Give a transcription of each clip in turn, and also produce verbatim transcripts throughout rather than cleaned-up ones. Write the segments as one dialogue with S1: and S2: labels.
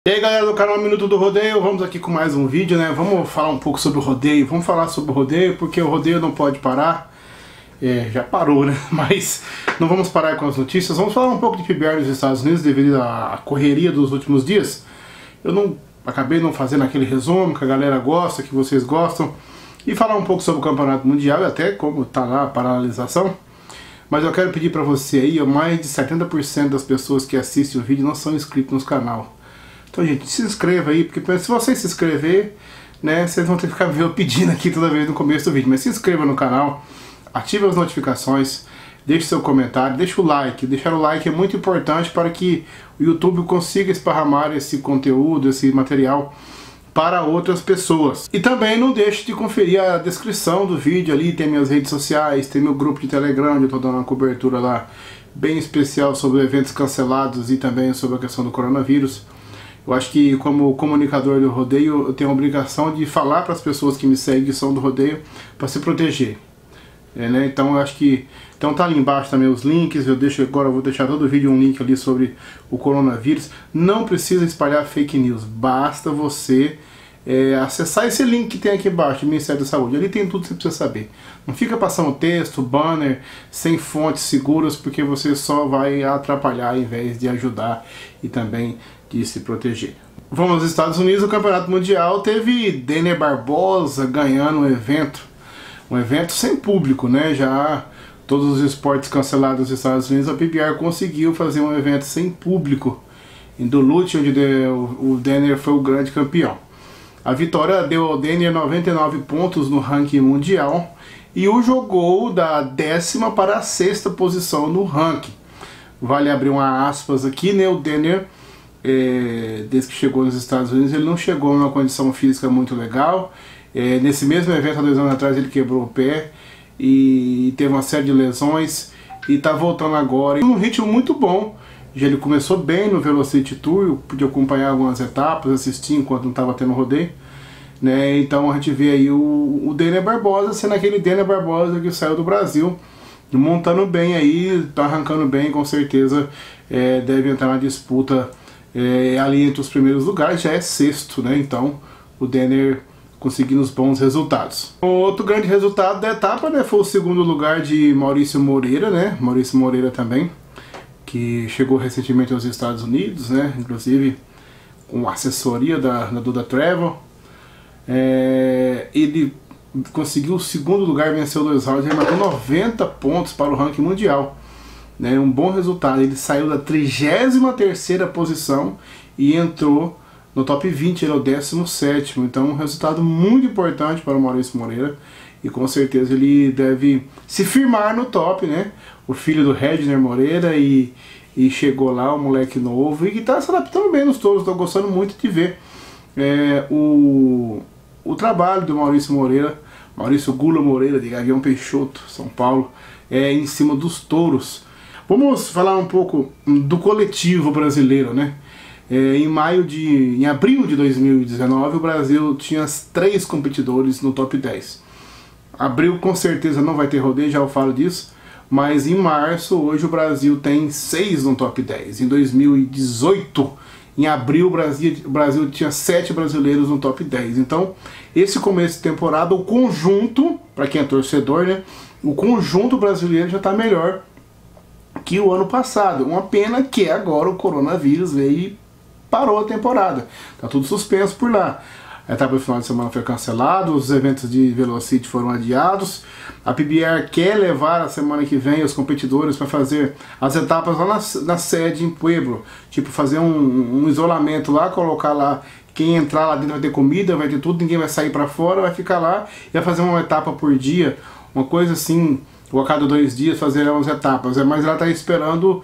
S1: E aí galera do canal Minuto do Rodeio, vamos aqui com mais um vídeo, né? Vamos falar um pouco sobre o rodeio, vamos falar sobre o rodeio, porque o rodeio não pode parar. É, já parou, né? Mas não vamos parar com as notícias, vamos falar um pouco de P B R nos Estados Unidos devido à correria dos últimos dias. Eu não acabei não fazendo aquele resumo que a galera gosta, que vocês gostam, e falar um pouco sobre o Campeonato Mundial e até como tá lá a paralisação. Mas eu quero pedir pra você aí, mais de setenta por cento das pessoas que assistem o vídeo não são inscritos no canal. Então, gente, se inscreva aí, porque se você se inscrever, né, vocês vão ter que ficar me pedindo aqui toda vez no começo do vídeo. Mas se inscreva no canal, ative as notificações, deixe seu comentário, deixe o like. Deixar o like é muito importante para que o YouTube consiga esparramar esse conteúdo, esse material para outras pessoas. E também não deixe de conferir a descrição do vídeo ali, tem minhas redes sociais, tem meu grupo de Telegram, onde eu estou dando uma cobertura lá bem especial sobre eventos cancelados e também sobre a questão do coronavírus. Eu acho que como comunicador do rodeio eu tenho a obrigação de falar para as pessoas que me seguem que são do rodeio para se proteger. É, né? Então eu acho que então tá ali embaixo também os links, eu deixo agora eu vou deixar todo o vídeo um link ali sobre o coronavírus. Não precisa espalhar fake news, basta você é, acessar esse link que tem aqui embaixo, Ministério da Saúde. Ali tem tudo que você precisa saber. Não fica passando texto, banner, sem fontes seguras, porque você só vai atrapalhar ao invés de ajudar e também de se proteger. Vamos aos Estados Unidos, o Campeonato Mundial teve Denner Barbosa ganhando um evento, um evento sem público, né? Já todos os esportes cancelados nos Estados Unidos, a P B R conseguiu fazer um evento sem público em Duluth, onde o Denner foi o grande campeão. A vitória deu ao Denner noventa e nove pontos no ranking mundial e o jogou da décima para a sexta posição no ranking. Vale abrir uma aspas aqui, né? O Denner, É, desde que chegou nos Estados Unidos, ele não chegou numa condição física muito legal. É, nesse mesmo evento, há dois anos atrás, ele quebrou o pé e teve uma série de lesões e está voltando agora em um ritmo muito bom. Já ele começou bem no Velocity Tour, eu pude acompanhar algumas etapas, assistir enquanto não estava tendo rodeio, né? Então a gente vê aí o, o Denner Barbosa sendo aquele Denner Barbosa que saiu do Brasil, montando bem aí, tá arrancando bem, com certeza é, deve entrar na disputa. É, ali entre os primeiros lugares, já é sexto, né? Então o Denner conseguindo os bons resultados. O outro grande resultado da etapa, né, foi o segundo lugar de Maurício Moreira, né? Maurício Moreira também, que chegou recentemente aos Estados Unidos, né? Inclusive com assessoria da, da Duda Travel. É, ele conseguiu o segundo lugar, venceu dois rounds, ele marcou noventa pontos para o ranking mundial. Né, um bom resultado. Ele saiu da trigésima terceira posição e entrou no top vinte, ele é o décimo sétimo. Então um resultado muito importante para o Maurício Moreira e com certeza ele deve se firmar no top, né? O filho do Regner Moreira e, e chegou lá, um moleque novo e que está se adaptando bem nos touros. Estou gostando muito de ver é, o, o trabalho do Maurício Moreira, Maurício Gula Moreira de Gavião Peixoto, São Paulo, é, em cima dos touros. Vamos falar um pouco do coletivo brasileiro, né? É, em maio de, em abril de dois mil e dezenove, o Brasil tinha três competidores no top dez. Abril com certeza não vai ter rodeio, já eu falo disso, mas em março, hoje o Brasil tem seis no top dez. Em dois mil e dezoito, em abril, o Brasil, o Brasil tinha sete brasileiros no top dez. Então, esse começo de temporada, o conjunto, para quem é torcedor, né? O conjunto brasileiro já está melhor que o ano passado. Uma pena que agora o coronavírus veio e parou a temporada. Tá tudo suspenso por lá. A etapa do final de semana foi cancelada, os eventos de Velocity foram adiados. A P B R quer levar a semana que vem os competidores para fazer as etapas lá na, na sede em Pueblo. Tipo, fazer um, um isolamento lá, colocar lá quem entrar lá dentro vai ter comida, vai ter tudo, ninguém vai sair para fora, vai ficar lá e vai fazer uma etapa por dia, uma coisa assim, ou a cada dois dias fazer umas etapas. Mas ela está esperando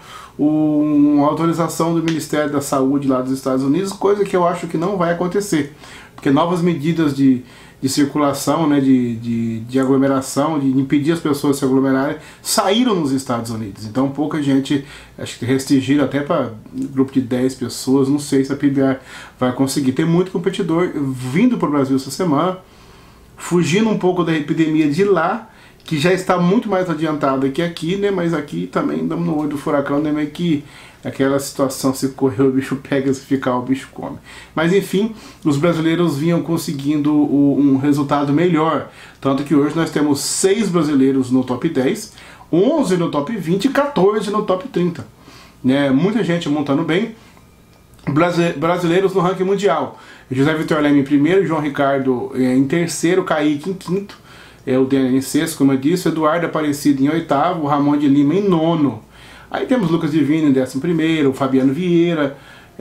S1: o, uma autorização do Ministério da Saúde lá dos Estados Unidos, coisa que eu acho que não vai acontecer, porque novas medidas de, de circulação, né, de, de, de aglomeração, de impedir as pessoas de se aglomerarem, saíram nos Estados Unidos. Então pouca gente, acho que restringiram até para grupo de dez pessoas, não sei se a P B R vai conseguir. Tem muito competidor vindo para o Brasil essa semana, fugindo um pouco da epidemia de lá, que já está muito mais adiantado que aqui, né? Mas aqui também estamos no olho do furacão, né? Meio que aquela situação, se correr o bicho pega, se ficar o bicho come. Mas enfim, os brasileiros vinham conseguindo o, um resultado melhor. Tanto que hoje nós temos seis brasileiros no top dez, onze no top vinte e quatorze no top trinta. Né? Muita gente montando bem. Brasileiros no ranking mundial. José Vitor Leme em primeiro, João Ricardo em terceiro, Kaique em quinto, é, o Daniel em sexto, como eu disse, Eduardo Aparecido em oitavo, Ramon de Lima em nono. Aí temos Lucas Divino em décimo primeiro, Fabiano Vieira,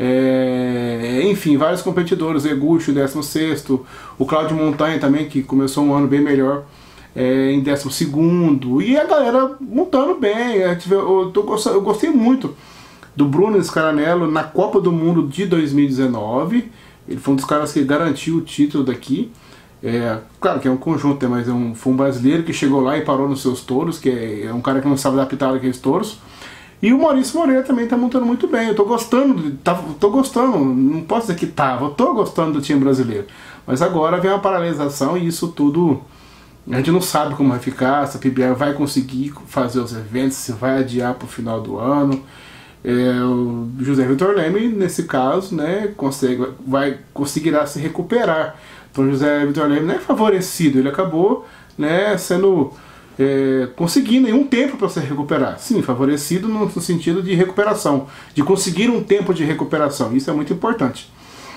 S1: é, enfim, vários competidores, Egucho em décimo sexto, o Cláudio Montanha também, que começou um ano bem melhor, é, em décimo segundo, e a galera montando bem. Eu, tô, eu gostei muito do Bruno Scaranello na Copa do Mundo de dois mil e dezenove. Ele foi um dos caras que garantiu o título daqui. É, claro que é um conjunto, né, mas é um, foi um brasileiro que chegou lá e parou nos seus touros, que é, é um cara que não sabe adaptar aqueles touros. E o Maurício Moreira também está montando muito bem. Eu estou gostando, tá, tô gostando, não posso dizer que tava, eu estou gostando do time brasileiro. Mas agora vem uma paralisação e isso tudo, a gente não sabe como vai ficar, se a P B R vai conseguir fazer os eventos, se vai adiar para o final do ano. É, o José Vitor Leme, nesse caso, né, consegue, vai, conseguirá se recuperar. Então o José Vitor Leme não é favorecido, ele acabou, né, sendo, é, conseguindo um tempo para se recuperar. Sim, favorecido no, no sentido de recuperação, de conseguir um tempo de recuperação, isso é muito importante.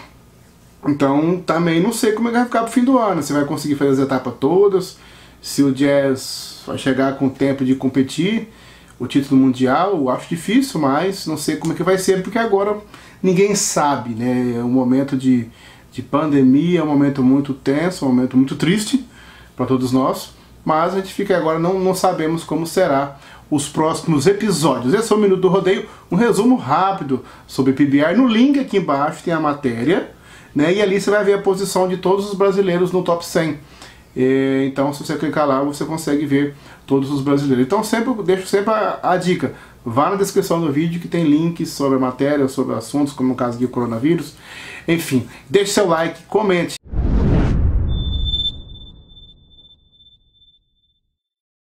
S1: Então também não sei como é que vai ficar pro fim do ano, se vai conseguir fazer as etapas todas, se o Jazz vai chegar com o tempo de competir o título mundial. Eu acho difícil, mas não sei como é que vai ser, porque agora ninguém sabe, né? É um momento de, de pandemia, é um momento muito tenso, um momento muito triste para todos nós, mas a gente fica agora, não, não sabemos como será os próximos episódios. Esse é o Minuto do Rodeio, um resumo rápido sobre P B R. No link aqui embaixo tem a matéria, né? E ali você vai ver a posição de todos os brasileiros no top cem. Então, se você clicar lá, você consegue ver todos os brasileiros. Então, sempre deixo sempre a, a dica: vá na descrição do vídeo que tem links sobre a matéria, sobre assuntos, como no caso aqui o coronavírus. Enfim, deixe seu like, comente,